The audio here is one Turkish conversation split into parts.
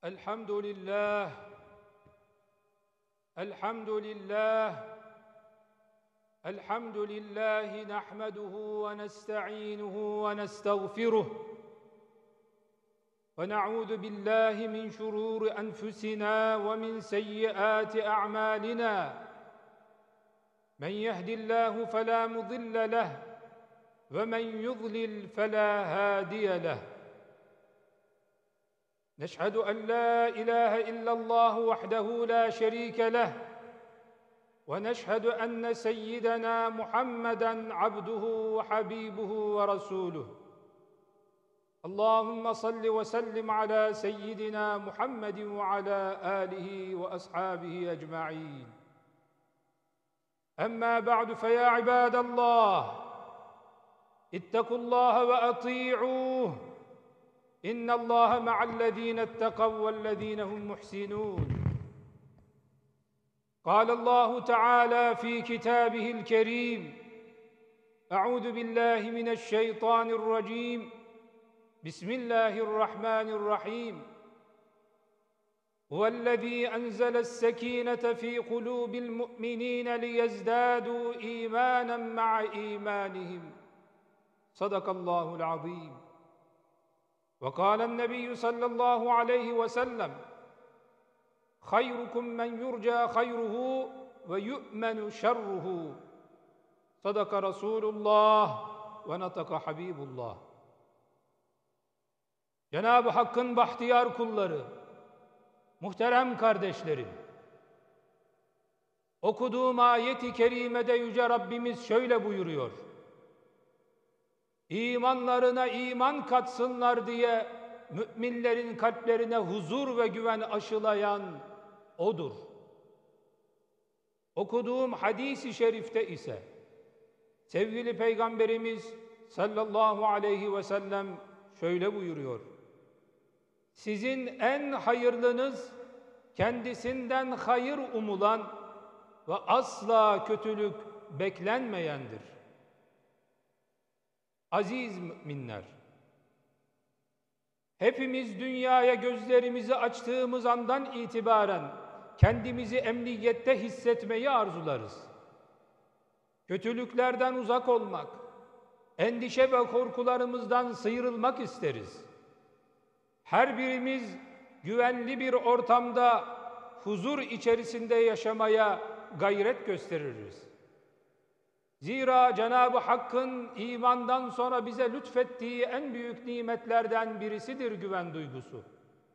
الحمد لله الحمد لله الحمد لله نحمده ونستعينه ونستغفره ونعوذ بالله من شرور أنفسنا ومن سيئات أعمالنا من يهد الله فلا مضل له ومن يضلل فلا هادي له نشهد أن لا إله إلا الله وحده لا شريك له ونشهد أن سيدنا محمدًا عبده وحبيبه ورسوله اللهم صل وسلم على سيدنا محمد وعلى آله وأصحابه أجمعين أما بعد فيا عباد الله اتقوا الله وأطيعوه إن الله مع الذين اتقوا والذين هم محسنون قال الله تعالى في كتابه الكريم أعوذ بالله من الشيطان الرجيم بسم الله الرحمن الرحيم هو الذي أنزل السكينة في قلوب المؤمنين ليزدادوا إيمانا مع إيمانهم صدق الله العظيم وقال النبي صلى الله عليه وسلم خيركم من يرجى خيره ويؤمن شره صدق رسول الله ونطق حبيب الله. Cenab-ı Hakk'ın bahtiyar kulları, muhterem kardeşlerim, okuduğum ayet-i kerimede Yüce Rabbimiz şöyle buyuruyor: İmanlarına iman katsınlar diye müminlerin kalplerine huzur ve güven aşılayan O'dur. Okuduğum hadis-i şerifte ise sevgili Peygamberimiz sallallahu aleyhi ve sellem şöyle buyuruyor: Sizin en hayırlınız kendisinden hayır umulan ve asla kötülük beklenmeyendir. Aziz müminler, hepimiz dünyaya gözlerimizi açtığımız andan itibaren kendimizi emniyette hissetmeyi arzularız. Kötülüklerden uzak olmak, endişe ve korkularımızdan sıyrılmak isteriz. Her birimiz güvenli bir ortamda huzur içerisinde yaşamaya gayret gösteririz. Zira Cenab-ı Hakk'ın imandan sonra bize lütfettiği en büyük nimetlerden birisidir güven duygusu.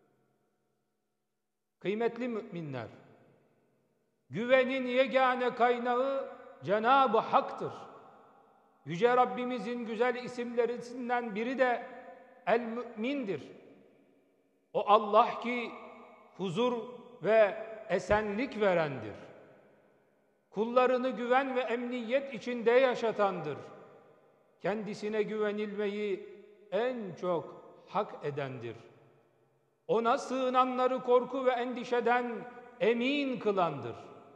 Kıymetli müminler, güvenin yegane kaynağı Cenab-ı Hak'tır. Yüce Rabbimizin güzel isimlerinden biri de El-Mü'mindir. O Allah ki huzur ve esenlik verendir. Kullarını güven ve emniyet içinde yaşatandır. Kendisine güvenilmeyi en çok hak edendir. Ona sığınanları korku ve endişeden emin kılandır.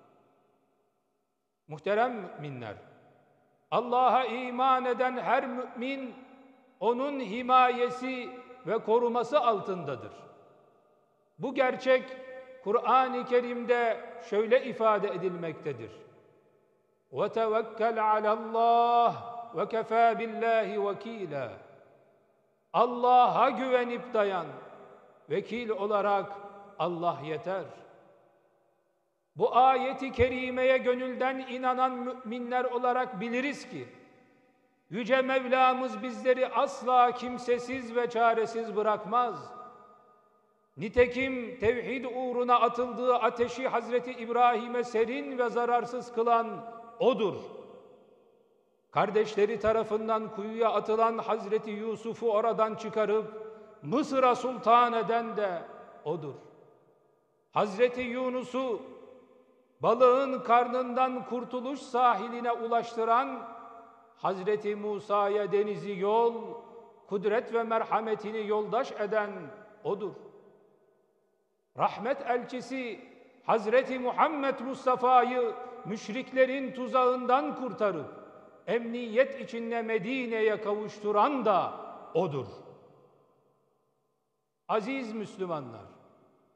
Muhterem müminler, Allah'a iman eden her mümin, O'nun himayesi ve koruması altındadır. Bu gerçek, Kur'an-ı Kerim'de şöyle ifade edilmektedir: وَتَوَكَّلْ عَلَى اللّٰهِ وَكَفَى بِاللّٰهِ وَكِيلًا Allah'a güvenip dayan, vekil olarak Allah yeter. Bu ayeti kerimeye gönülden inanan müminler olarak biliriz ki, Yüce Mevlamız bizleri asla kimsesiz ve çaresiz bırakmaz. Nitekim tevhid uğruna atıldığı ateşi Hazreti İbrahim'e serin ve zararsız kılan O'dur. Kardeşleri tarafından kuyuya atılan Hazreti Yusuf'u oradan çıkarıp Mısır'a sultan eden de O'dur. Hazreti Yunus'u balığın karnından kurtuluş sahiline ulaştıran, Hazreti Musa'ya denizi yol, kudret ve merhametini yoldaş eden O'dur. Rahmet elçisi Hazreti Muhammed Mustafa'yı müşriklerin tuzağından kurtarıp emniyet içinde Medine'ye kavuşturan da O'dur. Aziz Müslümanlar,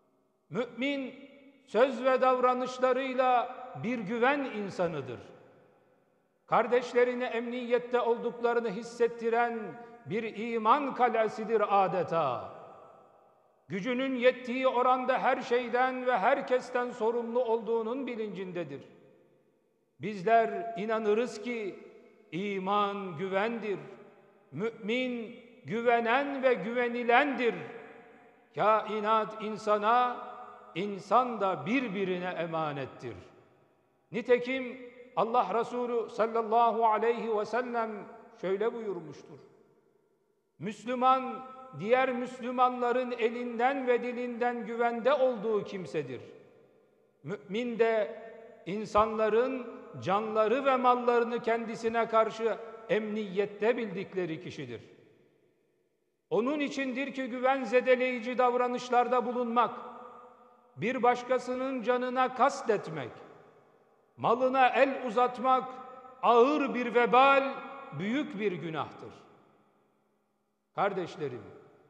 Mümin, söz ve davranışlarıyla bir güven insanıdır. Kardeşlerine emniyette olduklarını hissettiren bir iman kalesidir adeta. Gücünün yettiği oranda her şeyden ve herkesten sorumlu olduğunun bilincindedir. Bizler inanırız ki iman güvendir. Mümin güvenen ve güvenilendir. Kainat insana, insan da birbirine emanettir. Nitekim Allah Resulü sallallahu aleyhi ve sellem şöyle buyurmuştur. Müslüman, diğer Müslümanların elinden ve dilinden güvende olduğu kimsedir. Mümin de insanların canları ve mallarını kendisine karşı emniyette bildikleri kişidir. Onun içindir ki güven zedeleyici davranışlarda bulunmak, bir başkasının canına kastetmek, malına el uzatmak ağır bir vebal, büyük bir günahtır. Kardeşlerim,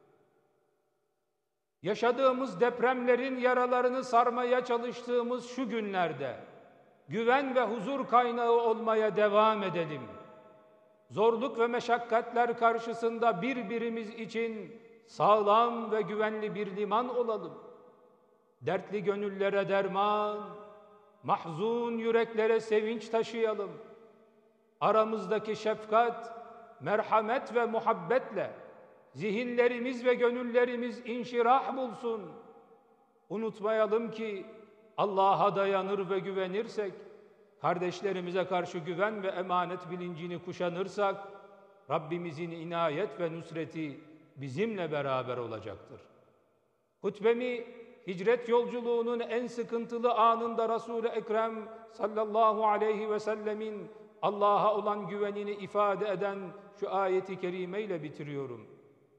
yaşadığımız depremlerin yaralarını sarmaya çalıştığımız şu günlerde güven ve huzur kaynağı olmaya devam edelim. Zorluk ve meşakkatler karşısında birbirimiz için sağlam ve güvenli bir liman olalım. Dertli gönüllere derman, mahzun yüreklere sevinç taşıyalım. Aramızdaki şefkat, merhamet ve muhabbetle zihinlerimiz ve gönüllerimiz inşirah bulsun. Unutmayalım ki Allah'a dayanır ve güvenirsek, kardeşlerimize karşı güven ve emanet bilincini kuşanırsak, Rabbimizin inayet ve nusreti bizimle beraber olacaktır. Hutbemi hicret yolculuğunun en sıkıntılı anında Resul-i Ekrem sallallahu aleyhi ve sellemin Allah'a olan güvenini ifade eden şu ayeti kerimeyle bitiriyorum.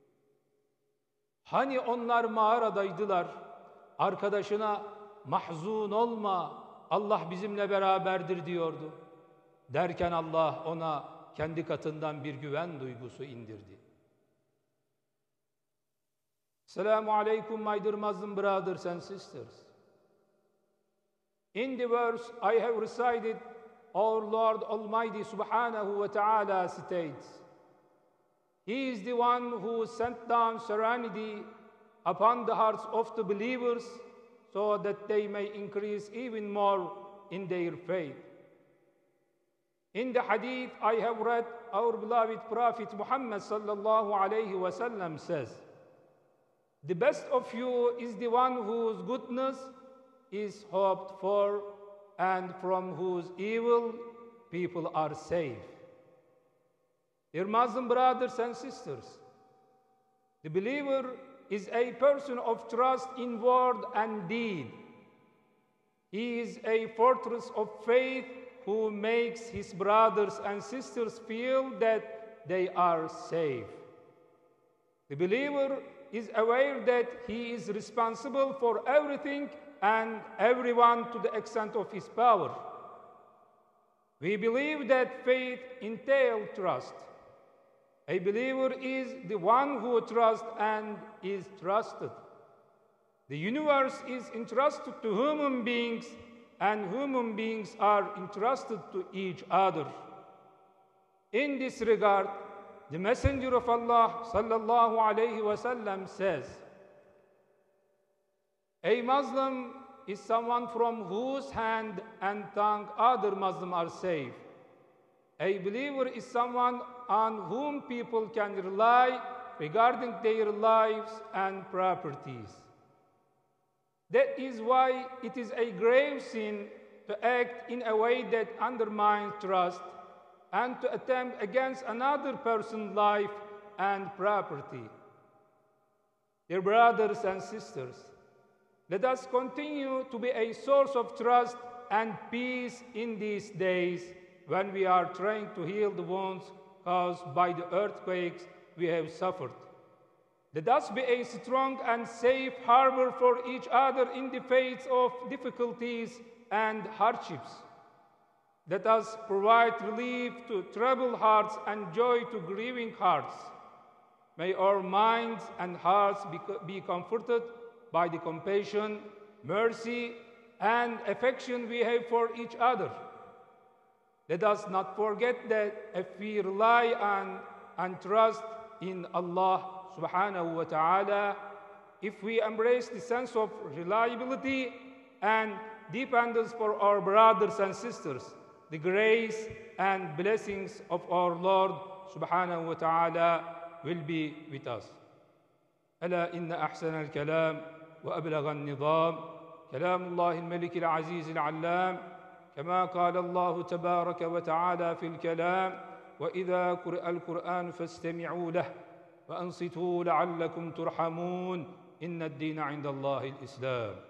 Hani onlar mağaradaydılar, arkadaşına mahzun olma, Allah bizimle beraberdir diyordu. Derken Allah ona kendi katından bir güven duygusu indirdi. Assalamu alaikum, my dear Muslim brothers and sisters. In the verse I have recited, our Lord Almighty Subhanahu wa Ta'ala states, He is the one who sent down serenity upon the hearts of the believers so that they may increase even more in their faith. In the hadith I have read, our beloved Prophet Muhammad sallallahu alayhi wa sallam says, the best of you is the one whose goodness is hoped for and from whose evil people are safe. Dear Muslim brothers and sisters, the believer is a person of trust in word and deed. He is a fortress of faith who makes his brothers and sisters feel that they are safe. The believer is aware that he is responsible for everything and everyone to the extent of his power. We believe that faith entails trust. A believer is the one who trusts and is trusted. The universe is entrusted to human beings, and human beings are entrusted to each other. In this regard, the Messenger of Allah sallallahu alayhi wa sallam says, a Muslim is someone from whose hand and tongue other Muslims are safe. A believer is someone on whom people can rely regarding their lives and properties. That is why it is a grave sin to act in a way that undermines trust and to attempt against another person's life and property. Dear brothers and sisters, let us continue to be a source of trust and peace in these days when we are trying to heal the wounds caused by the earthquakes we have suffered. Let us be a strong and safe harbor for each other in the face of difficulties and hardships. Let us provide relief to troubled hearts and joy to grieving hearts. May our minds and hearts be comforted by the compassion, mercy, and affection we have for each other. Let us not forget that if we rely on and trust in Allah subhanahu wa ta'ala, if we embrace the sense of reliability and dependence for our brothers and sisters, the grace and blessings of our Lord subhanahu wa ta'ala will be with us. ألا إن أحسن الكلام وأبلغ النظام كلام الله الملك العزيز العلام كما قال الله تبارك وتعالى في الكلام وإذا قرئ القرآن فاستمعوا له وأنصتوا لعلكم ترحمون إن الدين عند الله الإسلام.